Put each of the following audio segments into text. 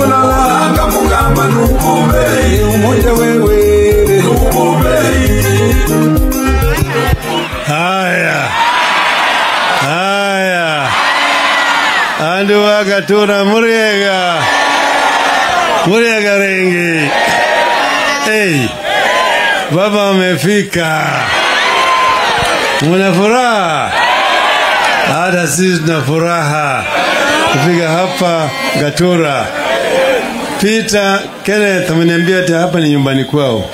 Anga mugamba nukube umoja wewe nukube. Haya andu wagatura muriega rengi. Hey, baba amefika. Muna furaha? Hata sisi tuna furaha kufika hapa Gatura. Peter Kenneth ameniambia ati hapa ni nyumbani kwao.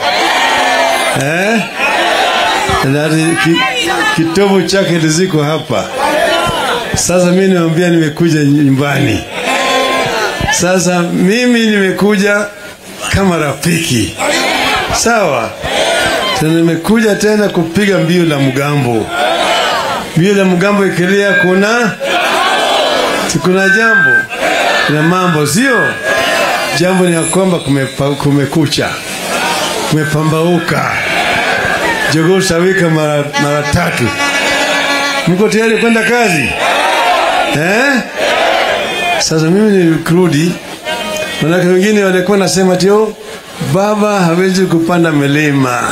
Kitovu chake ziko hapa. Sasa mimi nimwambia nimekuja nyumbani. Sasa mimi nimekuja kama rafiki. Sawa? Tena nimekuja tena kupiga mbio la mgambo. Mbio la mgambo ikilia kuna jambo. Kuna mambo sio? Jambo ni ya kwamba kumekucha. Kumepambauka. Jogoo sawika mara tatu. Mko tayari kwenda kazi? Sasa mimi nilirudi. Wanawake wengine walikuwa nasema tio baba hawezi kupanda milima.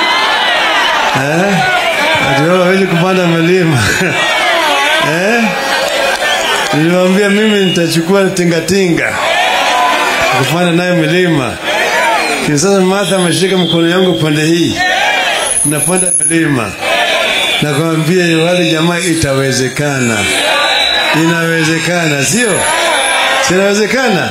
Ndio hawezi kupanda milima. Nilimwambia mimi nitachukua tingatinga kupanda nayo milima. Sasa Martha ameshika mkono yangu pande hii. Napanda milima. Na kumwambia wale jamaa itawezekana. Inawezekana, sio? Inawezekana.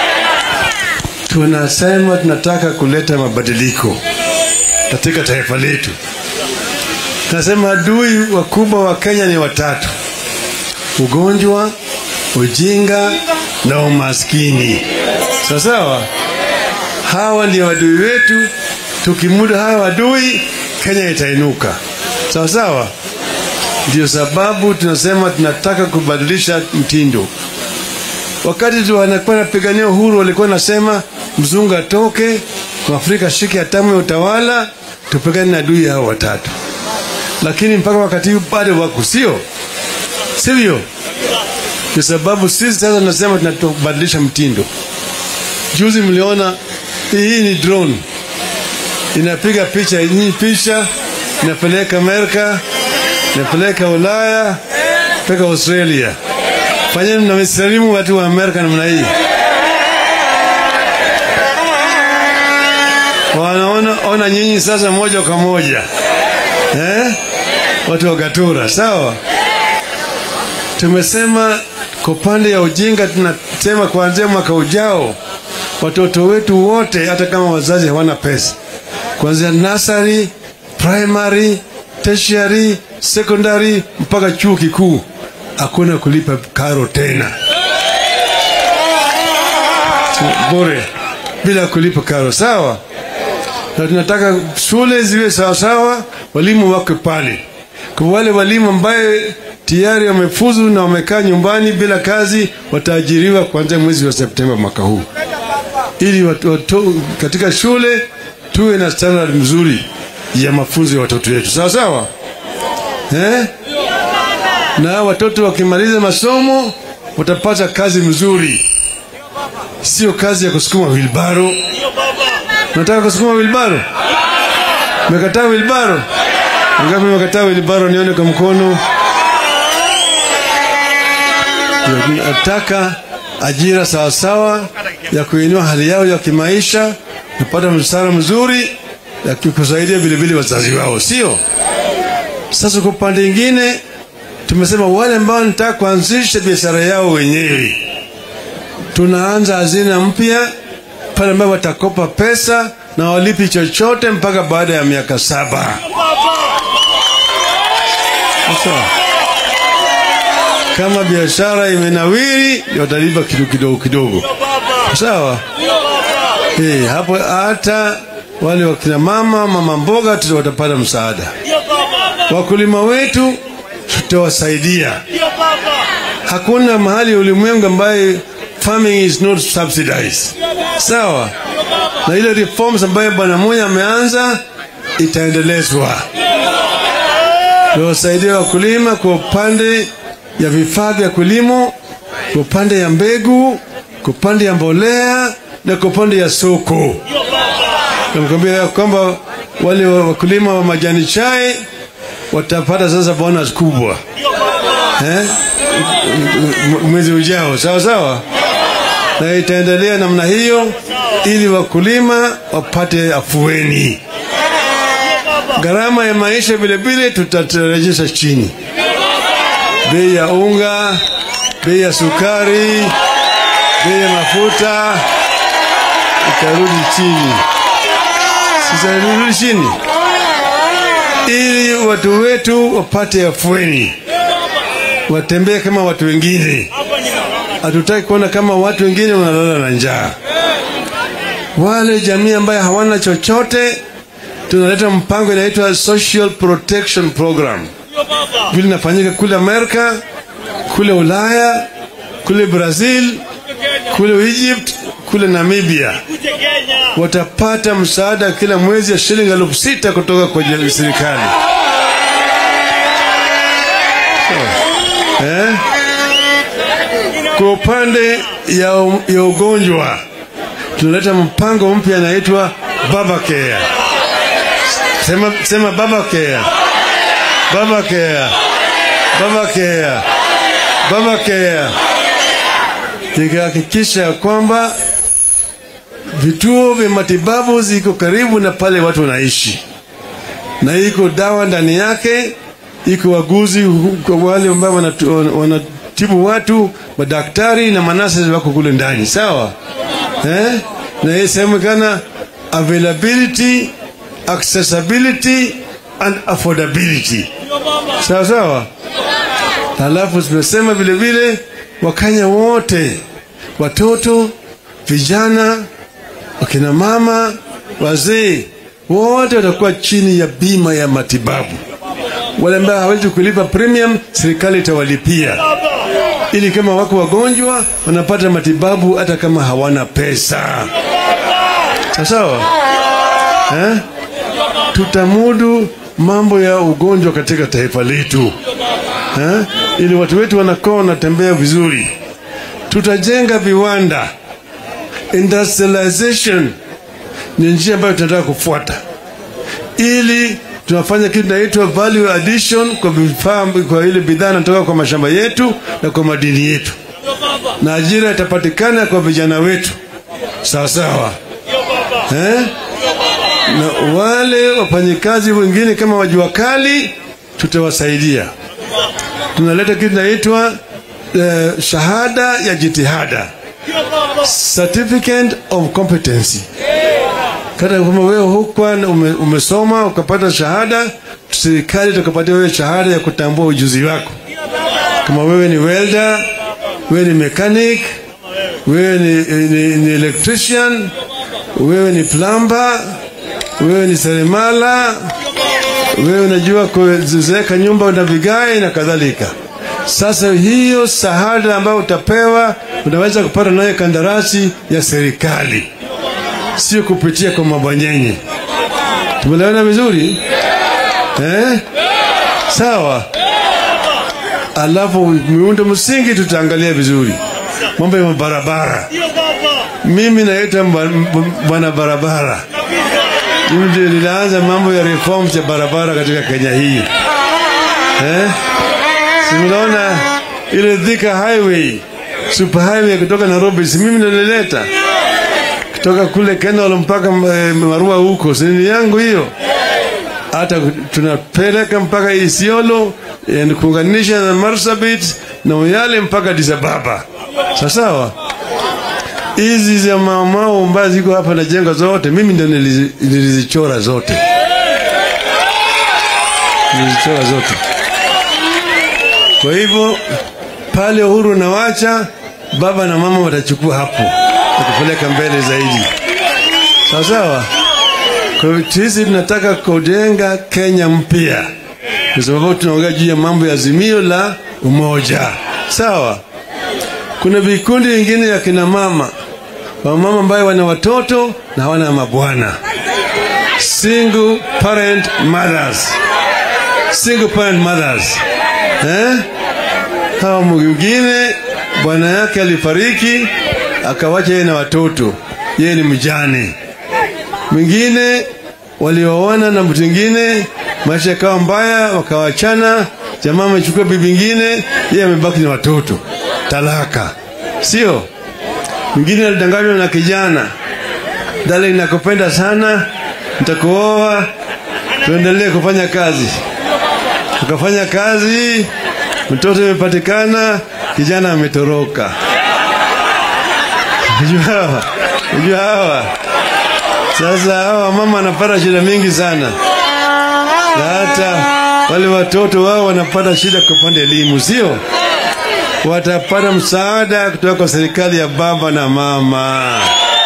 Tunasema tunataka kuleta mabadiliko katika taifa letu. Tunasema adui wakubwa wa Kenya ni watatu: ugonjwa, ujinga na umaskini. Sawa? Hawa ndio adui wetu. Tukimudu hawa adui, Kenya itainuka. Sawa? Ndio sababu tunasema tunataka kubadilisha mtindo. Wakati tu wanakuwa napigania uhuru walikuwa nasema mzungu atoke, Mwafrika shike hatamu ya utawala, tupigane na adui hao watatu. Lakini mpaka wakati huu bado wako, sio? Sivyo? Kwa sababu sisi sasa tunasema tunabadilisha mtindo. Juzi mliona hii ni drone. Inapiga picha, inapeleka Amerika, inapeleka Ulaya, mpaka Australia. Fanyeni na msalimu watu wa Amerika namna hii. Wanaona nyinyi sasa moja kwa moja. Watu wa Gatura, sawa? Tumesema kwa pande ya ujinga tunasema kuanzia mwaka ujao watoto wetu wote, hata kama wazazi hawana pesa, kuanzia nursery, primary, tertiary, secondary mpaka chuo kikuu, hakuna kulipa karo tena. Bure, bila kulipa karo, sawa? Na tunataka shule ziwe sawa, walimu wako pale. Kwa wale walimu ambaye tayari wamefuzu na wamekaa nyumbani bila kazi, wataajiriwa kuanzia mwezi wa Septemba mwaka huu. Ili katika shule tuwe na standard mzuri ya mafunzo ya watoto wetu. Sawa? Na watoto wakimaliza masomo watapata kazi mzuri. Sio kazi ya kusukuma wilbaro. Nataka kusukuma wilbaro? Mekataa wilbaro? Ngapi mekataa wilbaro? Nione kwa mkono. Nataka ajira sawa ya kuinua hali yao ya kimaisha, kupata mshahara mzuri ya kusaidia vile vile wazazi wao, sio? Sasa kwa pande nyingine tumesema wale ambao wanataka kuanzisha biashara yao wenyewe, tunaanza hazina mpya pale ambapo watakopa pesa na walipi chochote mpaka baada ya miaka 7. Sasa kama biashara imenawiri watalipa kidogo. Sawa? Hapo hata wale wakina mama mboga watapata msaada. Wakulima wetu tutawasaidia. Hakuna mahali ulimwengu ambaye farming is not subsidized. Sawa? Na ile reforms ambayo Bwana Moi ameanza itaendelezwa. Tuwasaidia wakulima kwa upande ya vifaa vya kulimo, kwa upande ya mbegu, kwa upande ya mbolea na kwa upande ya soko. Nakwambia kwamba wale wakulima wa majani chai watapata sasa bonus kubwa mwezi ujao, sawa sawa, na itaendelea namna hiyo ili wakulima wapate afueni. Gharama ya maisha vile vile tutarejesha chini, bei ya unga, bei ya sukari, bei ya mafuta itarudi chini. Sasa irudi chini ili watu wetu wapate afueni, watembee kama watu wengine. Hatutaki kuona kama watu wengine wanalala na njaa. Wale jamii ambaye hawana chochote, tunaleta mpango inaitwa Social Protection Program. Vile inafanyika kule Amerika, kule Ulaya, kule Brazil, kule Egypt, kule Namibia. Watapata msaada kila mwezi ya shilingi 6,000 kutoka kwa serikali. Kwa upande ya ugonjwa tunaleta mpango mpya inaitwa Baba Care. Sema Baba Care. Baba Care. Baba Care. Baba Care. Ikahakikisha kwamba vituo vya matibabu ziko karibu na pale watu wanaishi, na iko dawa ndani yake, iko waguzi kwa wale ambao wanatibu watu, madaktari na manasi wako kule ndani, sawa na hii semekana availability, accessibility and affordability, sawa sawa. Halafu tunasema vile vile Wakenya wote, watoto, vijana, wakina mama, wazee, wote watakuwa chini ya bima ya matibabu. Wale ambao hawezi kulipa premium, serikali itawalipia, ili kama wako wagonjwa wanapata matibabu hata kama hawana pesa. Sawa? Tutamudu mambo ya ugonjwa katika taifa letu, ili watu wetu wanakuwa wanatembea vizuri. Tutajenga viwanda. Industrialization ni njia ambayo tunataka kufuata, ili tunafanya kitu inaitwa value addition kwa vifaa, kwa ile bidhaa inatoka kwa mashamba yetu na kwa madini yetu, na ajira itapatikana kwa vijana wetu, sawa sawa. Na wale wafanyikazi wengine kama wajua kali tutawasaidia. Tunaleta kitu inaitwa shahada ya jitihada, certificate of competency. Kama wewe hukuwa umesoma ukapata shahada, serikali itakupatia wewe shahada ya kutambua ujuzi wako. Kama wewe ni welder, wewe ni mechanic, wewe ni electrician, wewe ni plumber, wewe ni seremala, wewe unajua kuweka nyumba na vigae na kadhalika. Sasa hiyo shahada ambayo utapewa, unaweza kupata nayo kandarasi ya serikali, sio kupitia kwa mabwanyenye. Tumeelewana vizuri? Sawa. Alafu miundo msingi tutaangalia vizuri. Mambo ya barabara. Mimi naita bwana barabara. Mimi ndio nilianza mambo ya reforms ya barabara katika Kenya hii. Simuona ile Thika highway, super highway kutoka Nairobi, si mimi ndio nilileta. Kutoka kule Kenya mpaka Marua huko, si ni yangu hiyo. Hata tunapeleka mpaka Isiolo, na kuunganisha na Marsabit na Moyale mpaka Addis Ababa. Sawa? Hizi za mamao ambazo ziko hapa na jengo zote, mimi ndio nilizichora zote. Nilizichora zote. Kwa hivyo pale Uhuru na wacha, baba na mama watachukua hapo, watapeleka mbele zaidi. Sawa? Kwa hivyo sisi tunataka kujenga Kenya mpya, kwa sababu tunaongea juu ya mambo ya azimio la umoja. Sawa? Kuna vikundi vingine ya kina mama, wamama ambao wana watoto na hawana mabwana, single parent mothers. Single parent mothers. Hawa mwingine bwana yake alifariki, akawacha yeye na watoto, yeye ni mjane. Mwingine walioana na mtu mwingine, maisha yakawa mbaya, wakawachana, jamaa amechukua bibi nyingine, yeye amebaki na watoto, talaka. Sio? Mwingine alidanganywa na kijana, dada ninakupenda sana, nitakuoa, tuendelee kufanya kazi. Ukafanya kazi, mtoto imepatikana, kijana ametoroka. Unajua hawa. Sasa hawa mama wanapata shida mingi sana. Na hata wale watoto wao wanapata shida kwa upande elimu, sio? Watapata msaada kutoka kwa serikali ya baba na mama.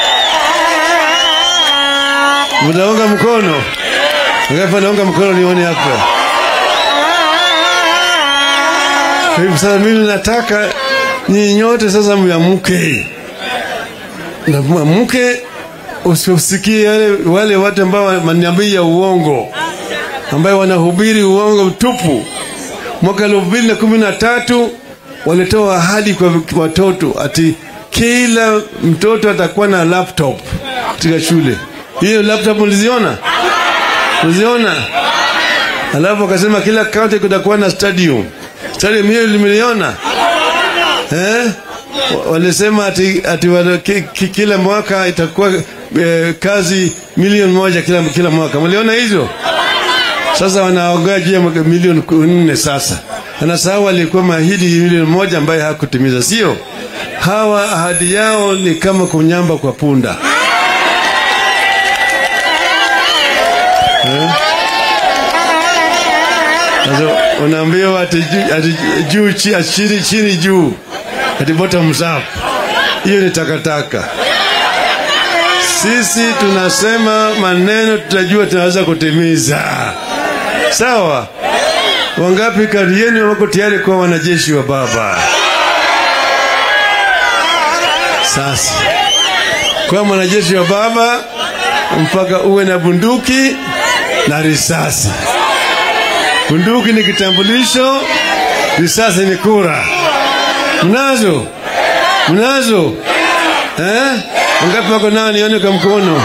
Mtaunga mkono? Ngapi naunga mkono nione hapa? Hivi sasa mimi nataka nyinyi nyote sasa mwaamke. Na mwaamke, usiosikie wale watu ambao manabii ya uongo, ambao wanahubiri uongo mtupu. Mwaka 2013 walitoa ahadi kwa watoto ati kila mtoto atakuwa na laptop katika shule. Hiyo laptop mliziona? Mliziona? Alafu akasema kila county kutakuwa na stadium. Stadium hiyo mliona? Walisema ati kila mwaka itakuwa kazi milioni 1 kila mwaka. Mliona hizo? Sasa wanaongea juu ya milioni 4 sasa. Anasahau alikuwa mahidi milioni 1 ambaye hakutimiza, sio? Hawa ahadi yao ni kama kunyamba kwa punda. Sasa unaambiwa ati juu chini juu, ati bottom up. Hiyo ni takataka. Sisi tunasema maneno tutajua tunaweza kutimiza. Sawa? Wangapi kati yenu wako tayari kuwa wanajeshi wa baba? Sasa kwa mwanajeshi wa baba mpaka uwe na bunduki na risasi. Bunduki ni kitambulisho, risasi ni kura. Mnazo? Mnazo? Wangapi wako nao nione kwa mkono?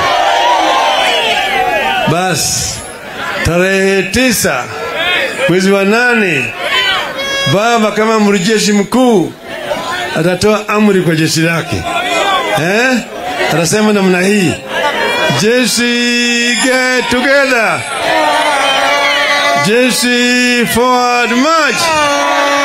Bas, tarehe 9 mwezi wa 8, baba kama mjeshi mkuu atatoa amri kwa jeshi lake. Atasema namna hii: jeshi, get together. Jeshi, forward march.